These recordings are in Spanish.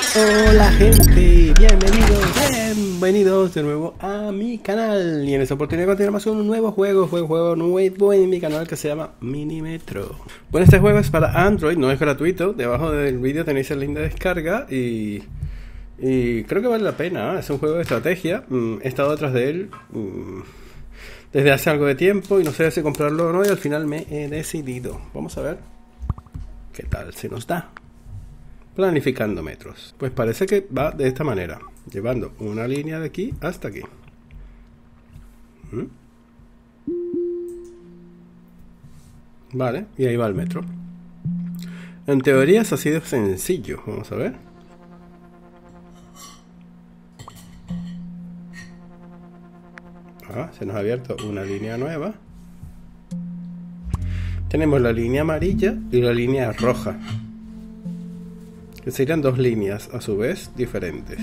Hola gente, bienvenidos de nuevo a mi canal. Y en esta oportunidad continuamos con un nuevo juego nuevo en mi canal que se llama Minimetro. Bueno, este juego es para Android, no es gratuito. Debajo del vídeo tenéis el link de descarga y creo que vale la pena. Es un juego de estrategia. He estado detrás de él desde hace algo de tiempo y no sé si comprarlo o no, y al final me he decidido. Vamos a ver qué tal se nos da. Planificando metros. Pues parece que va de esta manera, llevando una línea de aquí hasta aquí. Vale, y ahí va el metro. En teoría es así de sencillo. Vamos a ver. Se nos ha abierto una línea nueva. Tenemos la línea amarilla y la línea roja, que serían dos líneas a su vez diferentes.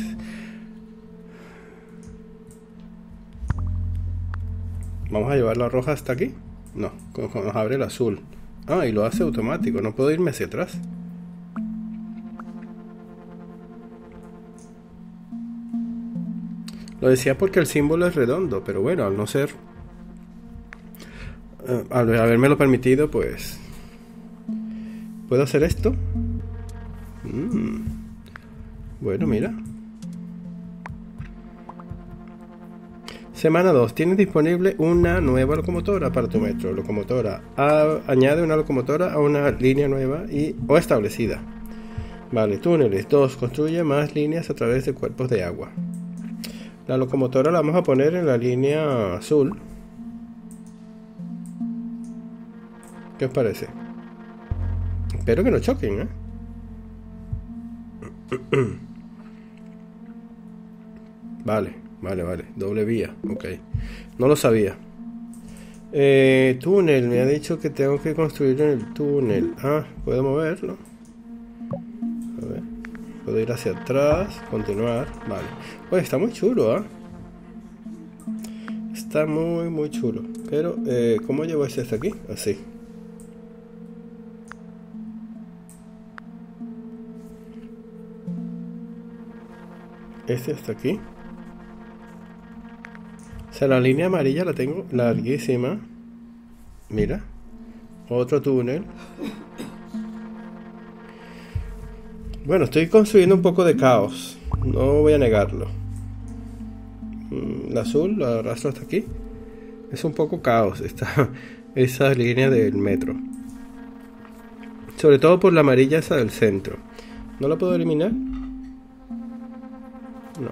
Vamos a llevar la roja hasta aquí. No, nos abre el azul. Y lo hace automático, no puedo irme hacia atrás. Lo decía porque el símbolo es redondo, pero bueno, al no ser, al habérmelo permitido, pues puedo hacer esto. Bueno, mira. Semana 2. Tienes disponible una nueva locomotora para tu metro. Locomotora. Añade una locomotora a una línea nueva o establecida. Vale, túneles. 2. Construye más líneas a través de cuerpos de agua. La locomotora la vamos a poner en la línea azul. ¿Qué os parece? Espero que no choquen, ¿eh? Vale. Doble vía. Ok. No lo sabía. Túnel. Me ha dicho que tengo que construir en el túnel. Puedo moverlo. A ver. Puedo ir hacia atrás. Continuar. Vale. Pues está muy chulo, Está muy chulo. Pero, ¿cómo llevo este hasta aquí? Así. Este hasta aquí. O sea, la línea amarilla la tengo larguísima. Mira. Otro túnel. Bueno, estoy construyendo un poco de caos. No voy a negarlo. El azul lo arrastro hasta aquí. Es un poco caos esa línea del metro. Sobre todo por la amarilla esa del centro. ¿No la puedo eliminar? No.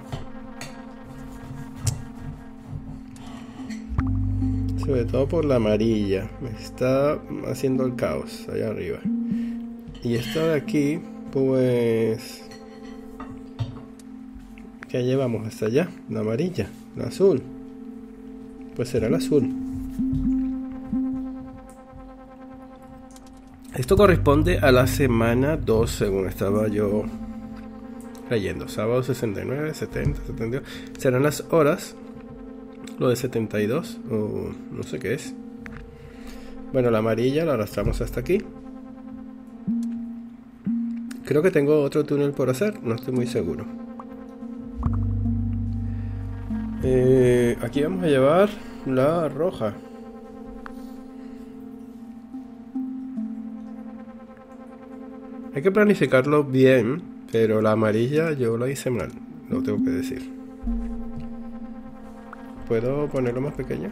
Sobre todo por la amarilla. Me está haciendo el caos allá arriba. Y esta de aquí, pues, ¿qué llevamos hasta allá? La amarilla, la azul. Pues será el azul. Esto corresponde a la semana 2, según estaba yo leyendo. Sábado 69, 70, 72. Serán las horas. Lo de 72, o no sé qué es. Bueno, la amarilla la arrastramos hasta aquí. Creo que tengo otro túnel por hacer, no estoy muy seguro. Aquí vamos a llevar la roja. Hay que planificarlo bien, pero la amarilla yo la hice mal, lo tengo que decir. ¿Puedo ponerlo más pequeño?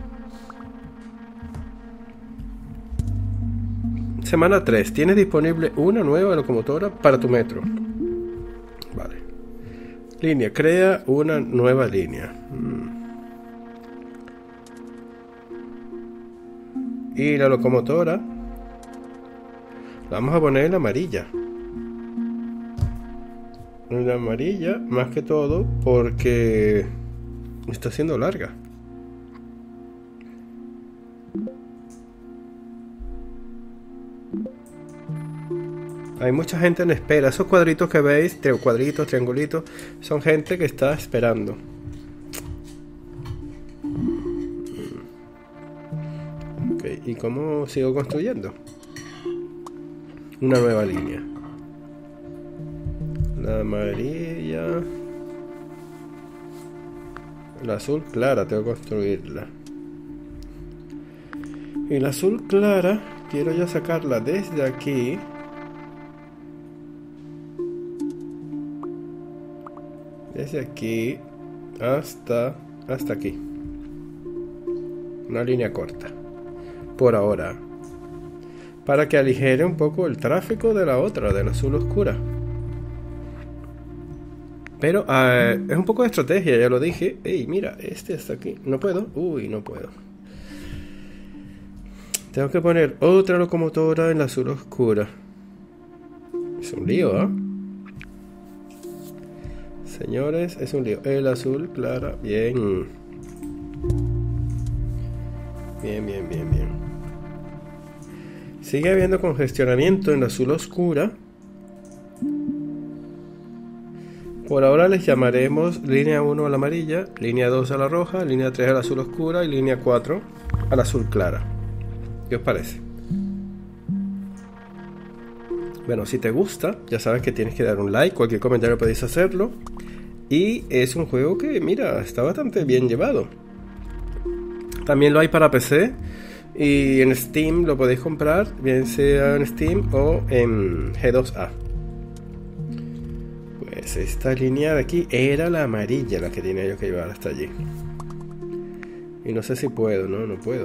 Semana 3. Tienes disponible una nueva locomotora para tu metro. Vale. Línea. Crea una nueva línea. Y la locomotora la vamos a poner en amarilla. En la amarilla, más que todo, porque está siendo larga. Hay mucha gente en espera. Esos cuadritos que veis, cuadritos, triangulitos, son gente que está esperando. Ok, ¿y cómo sigo construyendo? Una nueva línea. La amarilla. La azul clara tengo que construirla. Y la azul clara quiero ya sacarla desde aquí. Desde aquí hasta aquí. Una línea corta. Por ahora. Para que aligere un poco el tráfico de la otra, de la azul oscura. Pero es un poco de estrategia, ya lo dije. Ey, mira, este está aquí. No puedo. Uy, no puedo. Tengo que poner otra locomotora en la azul oscura. Es un lío, ¿eh? Señores, es un lío. El azul clara. Bien. Bien. Sigue habiendo congestionamiento en la azul oscura. Por ahora les llamaremos línea 1 a la amarilla, línea 2 a la roja, línea 3 a la azul oscura y línea 4 a la azul clara. ¿Qué os parece? Bueno, si te gusta, ya sabes que tienes que dar un like, cualquier comentario podéis hacerlo. Y es un juego que, mira, está bastante bien llevado. También lo hay para PC y en Steam lo podéis comprar, bien sea en Steam o en G2A. Pues esta línea de aquí era la amarilla, la que tenía yo que llevar hasta allí. Y no sé si puedo, no puedo.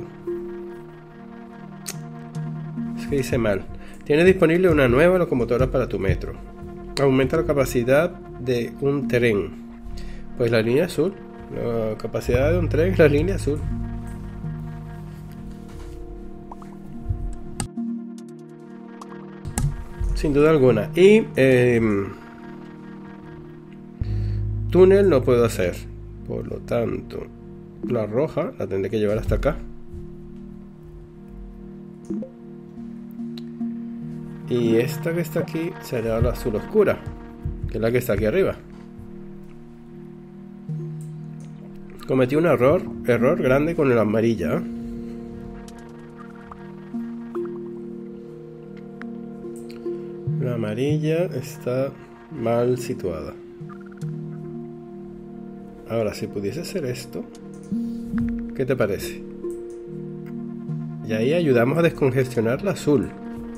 Es que hice mal. Tienes disponible una nueva locomotora para tu metro. Aumenta la capacidad de un tren. Pues la línea azul. La capacidad de un tren es la línea azul. Sin duda alguna. Y túnel no puedo hacer. Por lo tanto, la roja la tendré que llevar hasta acá. Y esta que está aquí será la azul oscura, que es la que está aquí arriba. Cometí un error grande con la amarilla. La amarilla está mal situada. Ahora, si pudiese hacer esto, ¿qué te parece? Y ahí ayudamos a descongestionar la azul.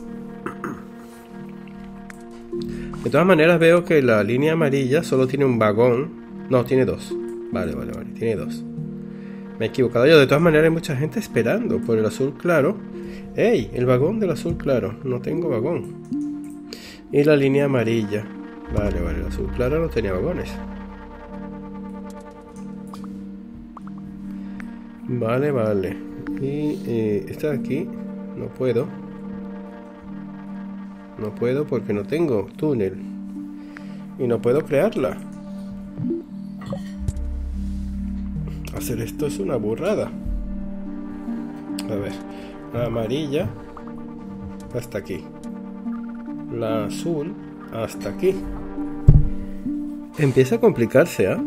De todas maneras veo que la línea amarilla solo tiene un vagón. No, tiene dos. Vale, tiene dos. Me he equivocado yo. De todas maneras hay mucha gente esperando por el azul claro. ¡Ey! El vagón del azul claro. No tengo vagón. Y la línea amarilla. Vale, el azul claro no tenía vagones. Vale. Y esta de aquí no puedo. No puedo porque no tengo túnel. Y no puedo crearla. Hacer esto es una burrada. A ver. La amarilla hasta aquí. La azul hasta aquí. Empieza a complicarse, ¿ah?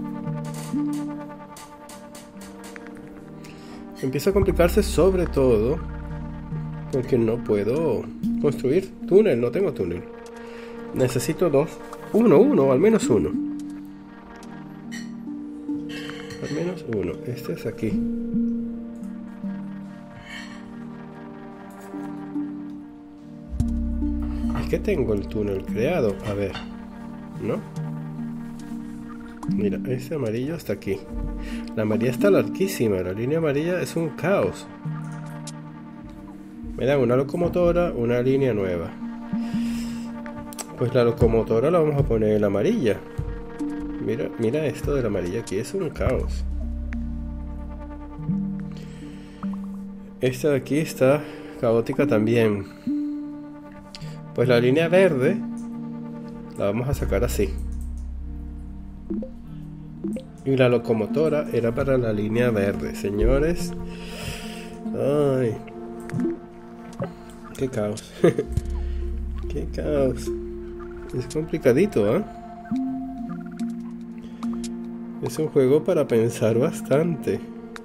Empieza a complicarse sobre todo porque no puedo construir túnel, no tengo túnel. Necesito dos. Uno, al menos uno. Al menos uno. Este es aquí. Es que tengo el túnel creado. A ver. ¿No? Mira, este amarillo está aquí. La amarilla está larguísima. La línea amarilla es un caos. Me dan una locomotora, una línea nueva. Pues la locomotora la vamos a poner en la amarilla. Mira esto de la amarilla aquí, es un caos. Esta de aquí está caótica también. Pues la línea verde la vamos a sacar así. Y la locomotora era para la línea verde, señores. Ay, qué caos. Qué caos. Es complicadito, ¿eh? Es un juego para pensar bastante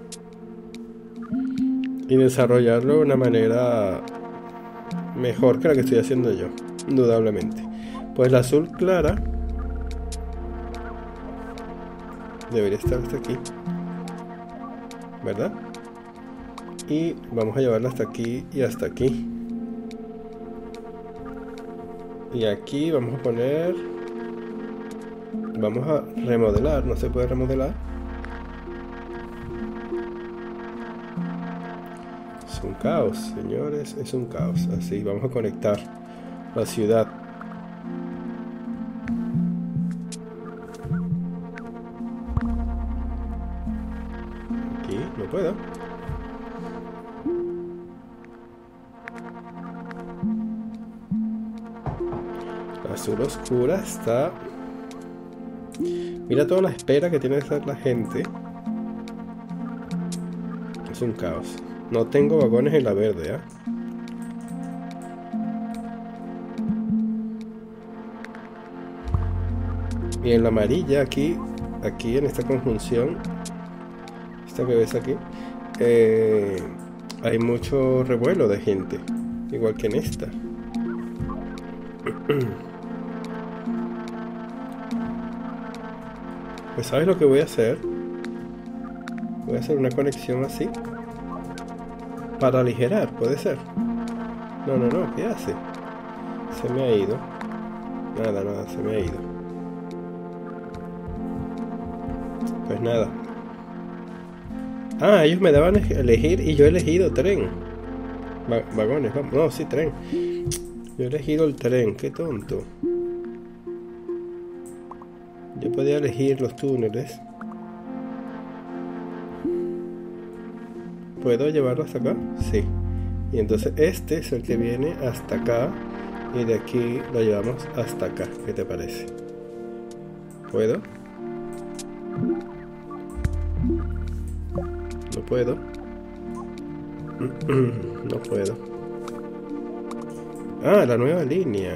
y desarrollarlo de una manera mejor que la que estoy haciendo yo, indudablemente. Pues la azul clara Debería estar hasta aquí, ¿verdad? Y vamos a llevarla hasta aquí y hasta aquí. Y aquí vamos a poner... Vamos a remodelar. ¿No se puede remodelar? Es un caos, señores. Es un caos. Así, vamos a conectar la ciudad. Aquí, no puedo. La azul oscura está... Mira toda la espera que tiene que hacer la gente. Es un caos. No tengo vagones en la verde, ¿eh? Y en la amarilla, aquí en esta conjunción, esta que ves aquí, hay mucho revuelo de gente, igual que en esta. Pues ¿sabes lo que voy a hacer? Voy a hacer una conexión así para aligerar, puede ser. No, ¿qué hace? Se me ha ido. Nada, se me ha ido. Pues nada. Ah, ellos me daban a elegir y yo he elegido tren. Vagones, vamos. No, sí, tren. Yo he elegido el tren, qué tonto. Yo podía elegir los túneles. ¿Puedo llevarlo hasta acá? Sí. Y entonces este es el que viene hasta acá. Y de aquí lo llevamos hasta acá. ¿Qué te parece? ¿Puedo? No puedo. No puedo. Ah, la nueva línea.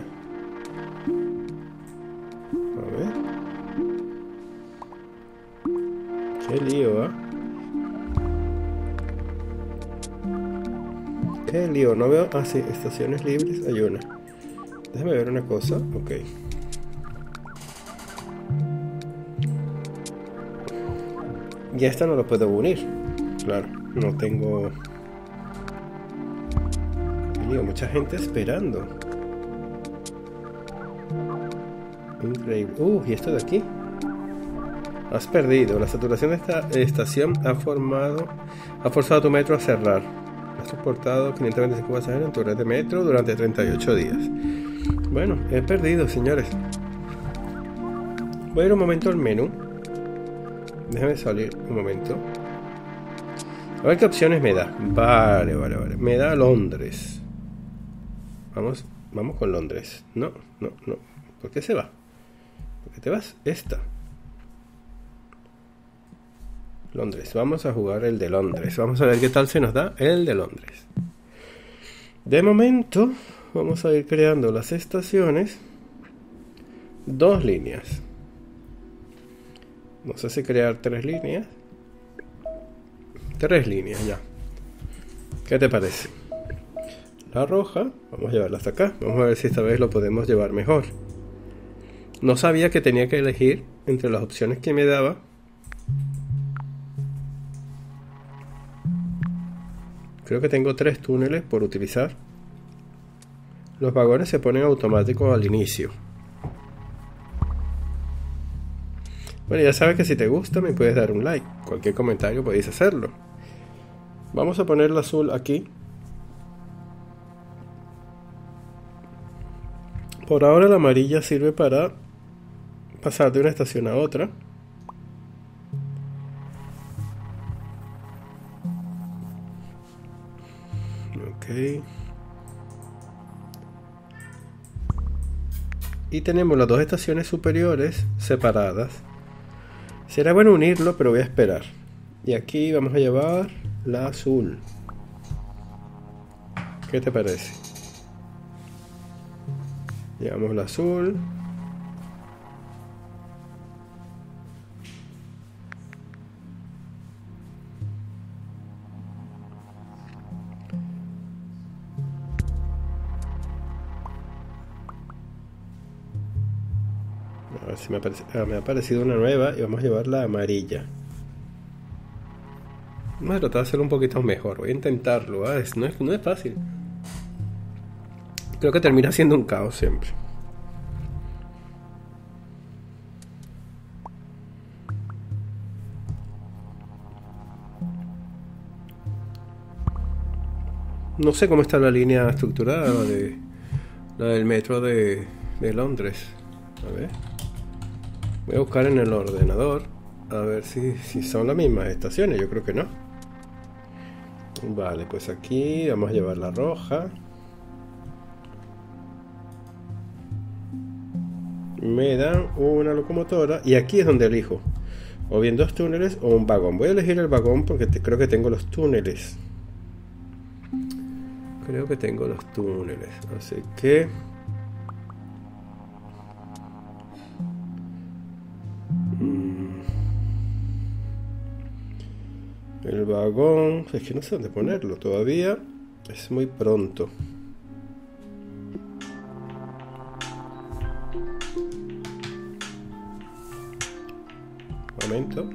A ver. Qué lío, ¿eh? Qué lío. No veo... Ah, sí, estaciones libres hay una. Déjame ver una cosa. Ok. Y esta no lo puedo unir. Claro, no tengo... Digo, mucha gente esperando. Increíble. Y esto de aquí. Has perdido. La saturación de esta estación ha forzado a tu metro a cerrar. Has soportado 525 pasajeros en tu red de metro durante 38 días. Bueno, he perdido, señores. Voy a ir un momento al menú. Déjame salir un momento. A ver qué opciones me da. Vale. Me da Londres. Vamos con Londres. No. ¿Por qué se va? ¿Por qué te vas? Esta. Londres. Vamos a jugar el de Londres. Vamos a ver qué tal se nos da el de Londres. De momento, vamos a ir creando las estaciones. 2 líneas. No sé si crear 3 líneas. 3 líneas ya. ¿Qué te parece? La roja, vamos a llevarla hasta acá. Vamos a ver si esta vez lo podemos llevar mejor. No sabía que tenía que elegir entre las opciones que me daba. Creo que tengo 3 túneles por utilizar. Los vagones se ponen automáticos al inicio. Bueno, ya sabes que si te gusta me puedes dar un like. Cualquier comentario podéis hacerlo. Vamos a poner el azul aquí. Por ahora la amarilla sirve para pasar de una estación a otra. Ok. Y tenemos las 2 estaciones superiores separadas. Será bueno unirlo, pero voy a esperar. Y aquí vamos a llevar la azul. ¿Qué te parece? Llevamos la azul. A ver si me me ha aparecido una nueva y vamos a llevar la amarilla. Vamos a tratar de hacerlo un poquito mejor. Voy a intentarlo. No es fácil. Creo que termina siendo un caos siempre. No sé cómo está la línea estructurada de la del metro de Londres. A ver. Voy a buscar en el ordenador a ver si son las mismas estaciones. Yo creo que no. Vale, pues aquí vamos a llevar la roja. Me dan una locomotora y aquí es donde elijo. O bien 2 túneles o un vagón. Voy a elegir el vagón porque creo que tengo los túneles. Creo que tengo los túneles. Así que... el vagón... Es que no sé dónde ponerlo. Todavía es muy pronto. Momento.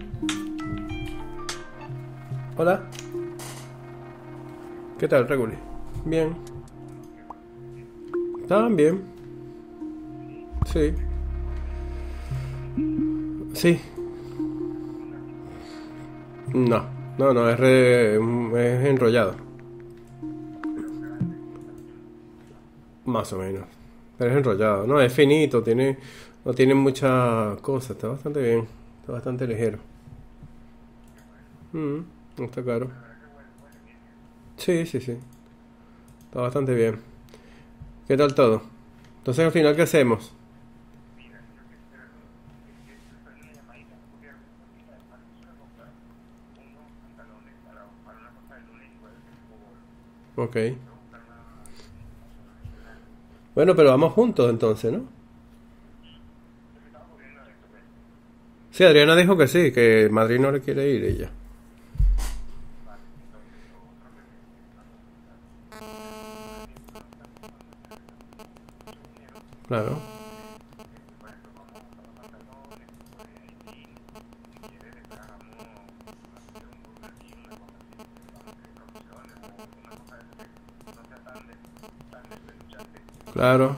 Hola. ¿Qué tal, Reguli? Bien. ¿Estaban bien? Sí. Sí. No, es enrollado. Más o menos. Pero es enrollado. No, es finito, no tiene mucha cosa. Está bastante bien. Está bastante ligero. No está caro. Sí. Está bastante bien. ¿Qué tal todo? Entonces al final, ¿qué hacemos? Ok. Bueno, pero vamos juntos entonces, ¿no? Sí, Adriana dijo que sí, que Madrid no le quiere ir ella. Claro. Claro.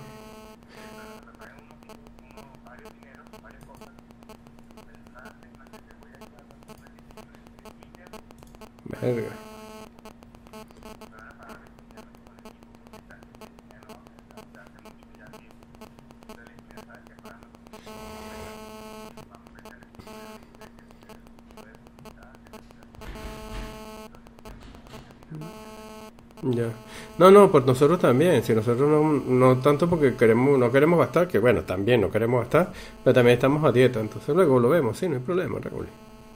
Verga. Ya. No, por nosotros también. Si nosotros no tanto porque no queremos gastar, que bueno, también no queremos gastar, pero también estamos a dieta. Entonces luego lo vemos, sí, no hay problema, Raúl.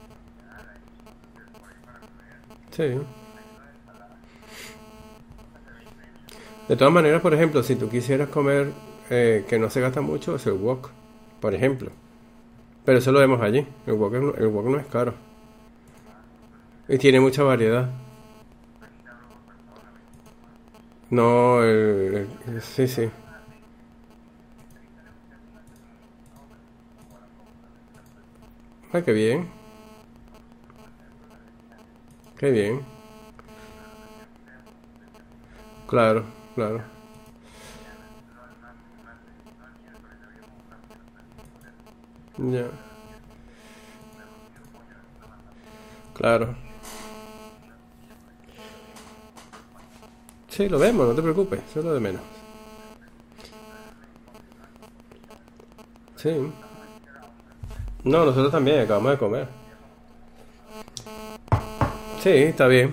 Sí. De todas maneras, por ejemplo, si tú quisieras comer que no se gasta mucho, es el wok, por ejemplo. Pero eso lo vemos allí. El wok no es caro. Y tiene mucha variedad. No, sí. Ah, qué bien. Qué bien. Claro. Ya, claro. Sí, lo vemos, no te preocupes, eso es lo de menos. Sí. No, nosotros también acabamos de comer. Sí, está bien.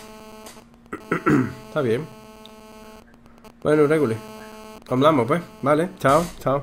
Está bien. Bueno, Reguli. Hablamos, pues. Vale, chao.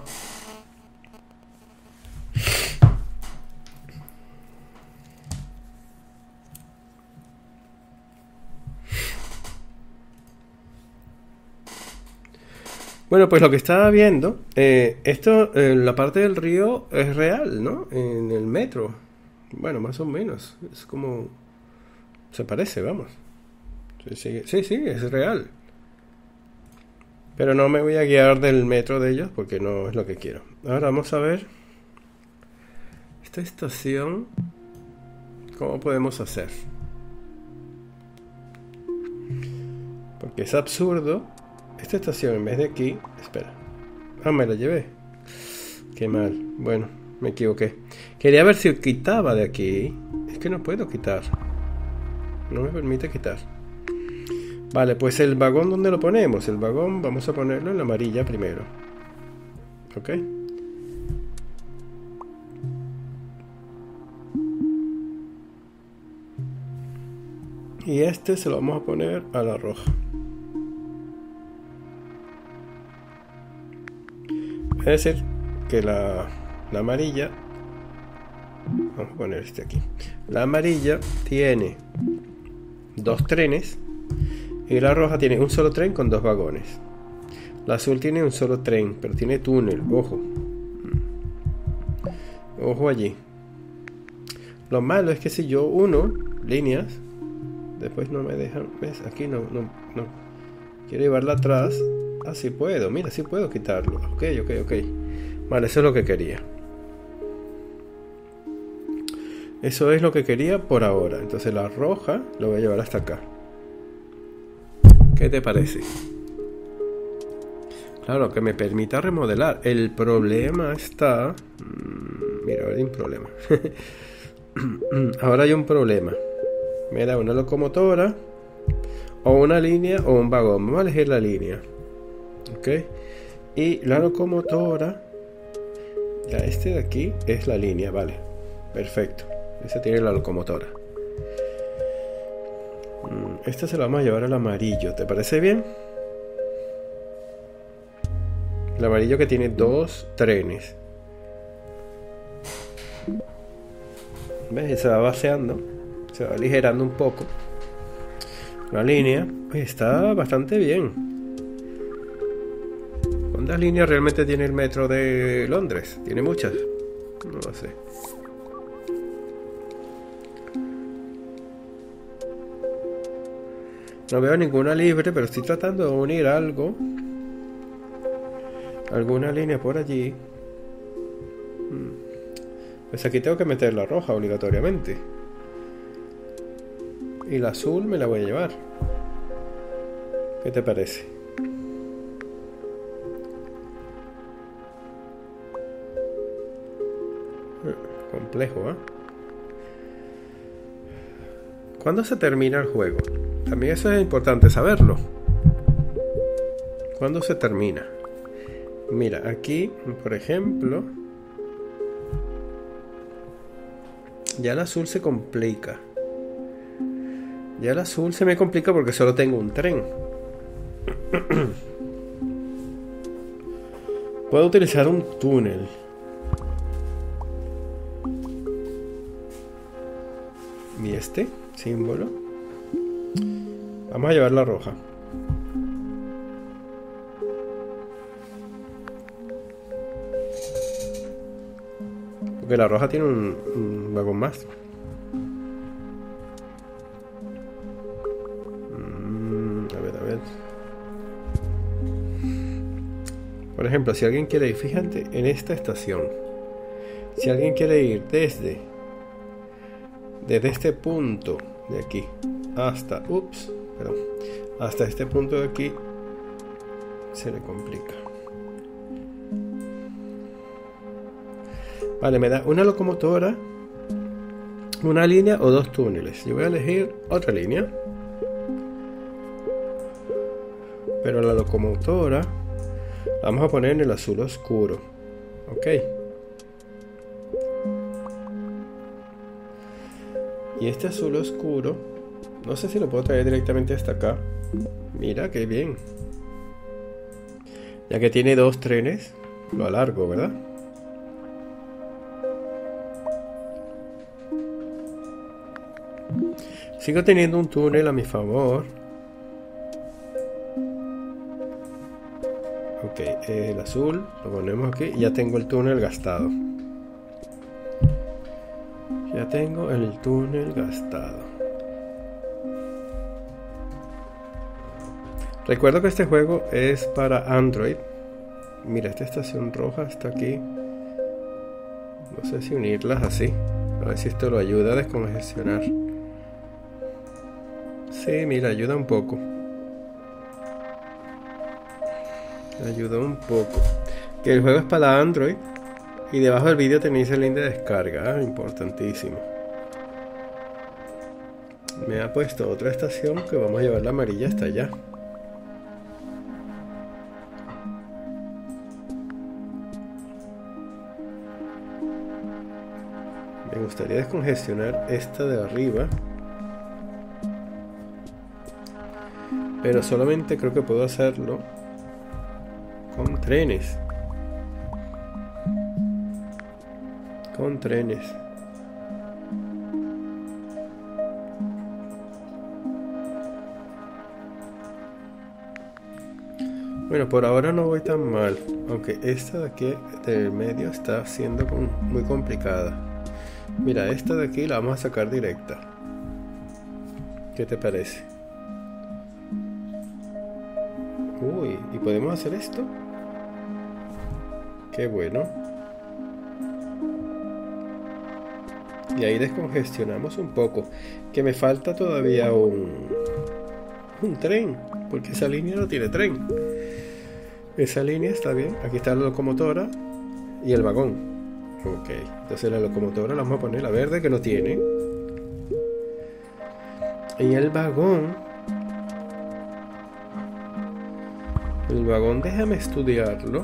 Bueno, pues lo que estaba viendo, la parte del río es real, ¿no? En el metro. Bueno, más o menos. Es como... Se parece, vamos. Sí, es real. Pero no me voy a guiar del metro de ellos porque no es lo que quiero. Ahora vamos a ver esta estación. ¿Cómo podemos hacer? Porque es absurdo. Esta estación en vez de aquí... Espera. Ah, me la llevé. Qué mal. Bueno, me equivoqué. Quería ver si quitaba de aquí. Es que no puedo quitar. No me permite quitar. Vale, pues el vagón, ¿dónde lo ponemos? El vagón vamos a ponerlo en la amarilla primero. ¿Ok? Y este se lo vamos a poner a la roja. Es decir, que la amarilla... Vamos a poner este aquí. La amarilla tiene 2 trenes y la roja tiene un solo tren con 2 vagones. La azul tiene un solo tren, pero tiene túnel. Ojo. Ojo allí. Lo malo es que si yo uno líneas, después no me dejan. ¿Ves? Aquí no. Quiero llevarla atrás. Ah, sí puedo. Mira, sí puedo quitarlo. Ok. Vale, eso es lo que quería. Eso es lo que quería por ahora. Entonces la roja lo voy a llevar hasta acá. ¿Qué te parece? Claro, que me permita remodelar. El problema está... Mira, ahora hay un problema. Ahora hay un problema. Me da una locomotora, o una línea, o un vagón. Vamos a elegir la línea. Ok. Y la locomotora... Ya, este de aquí es la línea, vale. Perfecto. Esa tiene la locomotora. Esta se la vamos a llevar al amarillo. ¿Te parece bien? El amarillo que tiene 2 trenes. ¿Ves? Se va vaciando. Se va aligerando un poco. La línea está bastante bien. ¿Cuántas líneas realmente tiene el metro de Londres? ¿Tiene muchas? No lo sé. No veo ninguna libre, pero estoy tratando de unir algo. Alguna línea por allí. Pues aquí tengo que meter la roja obligatoriamente. Y la azul me la voy a llevar. ¿Qué te parece? Complejo, ¿eh? ¿Cuándo se termina el juego? También eso es importante saberlo. ¿Cuándo se termina? Mira, aquí, por ejemplo, ya el azul se complica. Ya el azul se me complica porque solo tengo un tren. Puedo utilizar un túnel. ¿Y este símbolo? Vamos a llevar la roja. Porque la roja tiene un vagón más. A ver. Por ejemplo, si alguien quiere ir, fíjate en esta estación. Si alguien quiere ir desde este punto de aquí hasta, hasta este punto de aquí, se le complica. Vale, me da una locomotora, una línea o 2 túneles. Yo voy a elegir otra línea. Pero la locomotora la vamos a poner en el azul oscuro. Ok. Y este azul oscuro, no sé si lo puedo traer directamente hasta acá. Mira, qué bien. Ya que tiene 2 trenes, lo alargo, ¿verdad? Sigo teniendo un túnel a mi favor. Ok, el azul lo ponemos aquí y ya tengo el túnel gastado. Ya tengo el túnel gastado. Recuerdo que este juego es para Android. Mira, esta estación roja está aquí. No sé si unirlas así. A ver si esto lo ayuda a descongestionar. Sí, mira, ayuda un poco. Ayuda un poco. Que el juego es para Android. Y debajo del vídeo tenéis el link de descarga. Importantísimo. Me ha puesto otra estación que vamos a llevar la amarilla hasta allá. Me gustaría descongestionar esta de arriba. Pero solamente creo que puedo hacerlo con trenes. Con trenes. Bueno, por ahora no voy tan mal. Aunque esta de aquí del medio está siendo muy complicada. Mira, esta de aquí la vamos a sacar directa. ¿Qué te parece? Uy, ¿y podemos hacer esto? Qué bueno. Y ahí descongestionamos un poco. Que me falta todavía un tren. Porque esa línea no tiene tren. Esa línea está bien. Aquí está la locomotora y el vagón. Ok, entonces la locomotora la vamos a poner la verde que no tiene. Y el vagón déjame estudiarlo.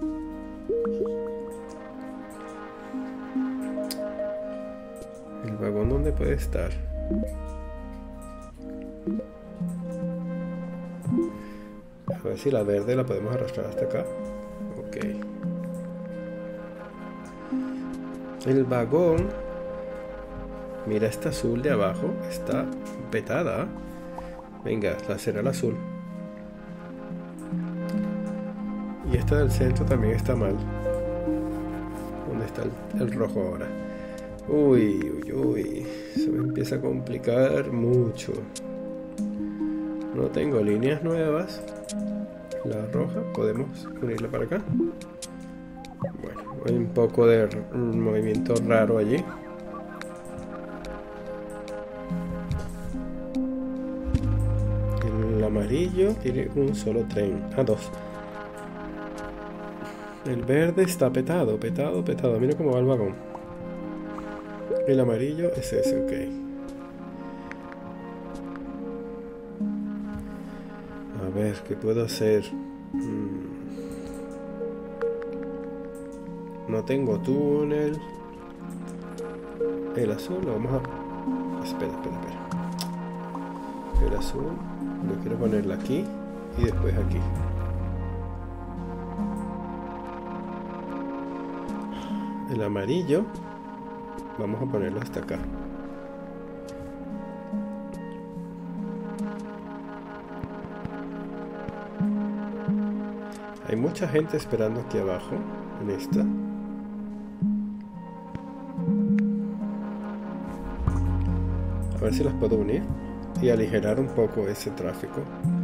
El vagón, ¿dónde puede estar? A ver si la verde la podemos arrastrar hasta acá. Ok. El vagón. Mira, esta azul de abajo está petada. Venga, será el azul. Y esta del centro también está mal. ¿Dónde está el rojo ahora? Uy, uy, uy. Se me empieza a complicar mucho. No tengo líneas nuevas. La roja, podemos unirla para acá. Bueno, hay un poco de movimiento raro allí. El amarillo tiene un solo tren. Dos. El verde está petado. Mira cómo va el vagón. El amarillo es ese, ok. A ver, ¿qué puedo hacer? No tengo túnel. El azul lo vamos a... Espera. El azul lo quiero ponerla aquí y después aquí. El amarillo vamos a ponerlo hasta acá. Hay mucha gente esperando aquí abajo en esta. A ver si las puedo unir y aligerar un poco ese tráfico.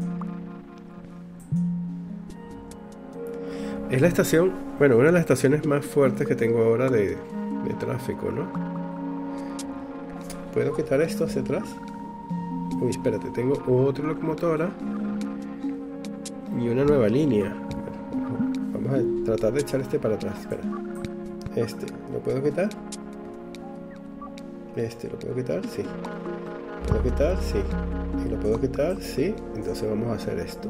Es la estación, bueno, una de las estaciones más fuertes que tengo ahora de tráfico, ¿no? ¿Puedo quitar esto hacia atrás? Uy, espérate, tengo otra locomotora y una nueva línea. Vamos a tratar de echar este para atrás. Espera. ¿Lo puedo quitar? ¿Lo puedo quitar? Sí. ¿Lo puedo quitar? Sí. ¿Y lo puedo quitar? Sí. Entonces vamos a hacer esto.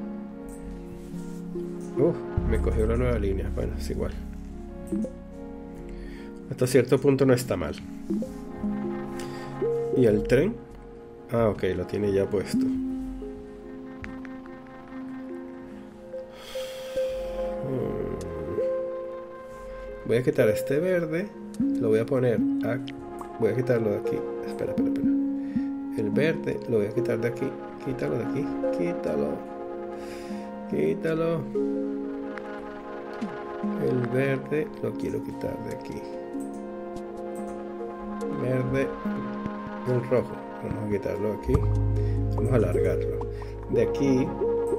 Me cogió la nueva línea. Bueno, es igual. Hasta cierto punto no está mal. ¿Y el tren? Ah, ok, lo tiene ya puesto. Voy a quitar este verde. Lo voy a poner aquí. Voy a quitarlo de aquí. Espera. El verde lo voy a quitar de aquí. Quítalo de aquí. Quítalo. El verde lo quiero quitar de aquí. Verde. El rojo. Vamos a quitarlo aquí. Vamos a alargarlo. De aquí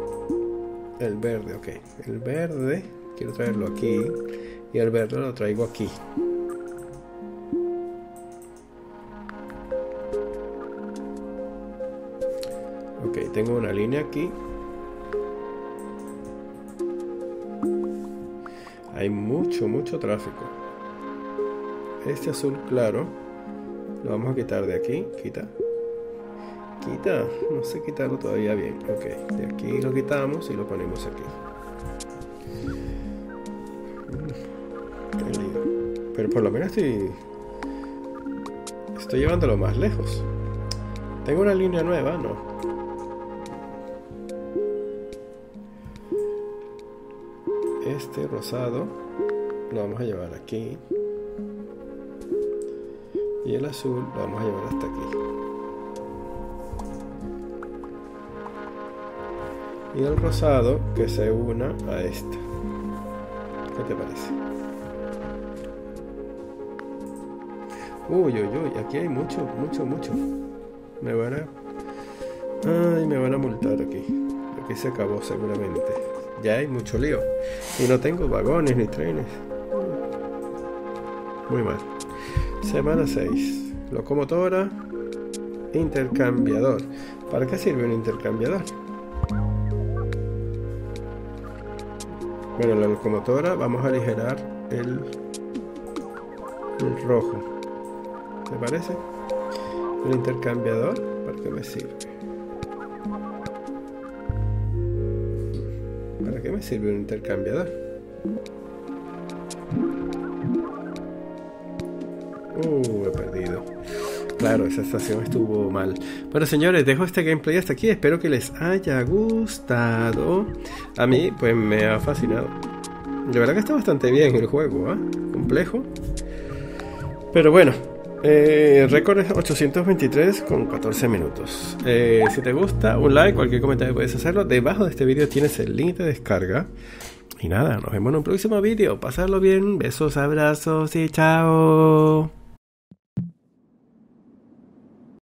El verde, ok. El verde, quiero traerlo aquí. Y el verde lo traigo aquí. Ok, tengo una línea aquí. Hay mucho tráfico. Este azul claro lo vamos a quitar de aquí. Quita, no sé quitarlo todavía bien. Ok, de aquí lo quitamos y lo ponemos aquí. Qué lío. Pero por lo menos estoy llevándolo más lejos. Tengo una línea nueva, no. Este rosado lo vamos a llevar aquí. Y el azul lo vamos a llevar hasta aquí. Y el rosado que se una a esta. ¿Qué te parece? Uy, aquí hay mucho. Me van a multar aquí. Aquí se acabó seguramente. Ya hay mucho lío. Y no tengo vagones ni trenes. Muy mal. Semana 6. Locomotora. Intercambiador. ¿Para qué sirve un intercambiador? Bueno, la locomotora vamos a aligerar el rojo. ¿Te parece? El intercambiador, ¿para qué me sirve? ¿Para qué me sirve un intercambiador? He perdido. Claro, esa estación estuvo mal. Bueno, señores, dejo este gameplay hasta aquí. Espero que les haya gustado. A mí, pues me ha fascinado. De verdad que está bastante bien el juego, ¿eh? Complejo. Pero bueno, récord es 823 con 14 minutos. Si te gusta, un like, cualquier comentario puedes hacerlo. Debajo de este vídeo tienes el link de descarga. Y nada, nos vemos en un próximo vídeo. Pasarlo bien, besos, abrazos y chao.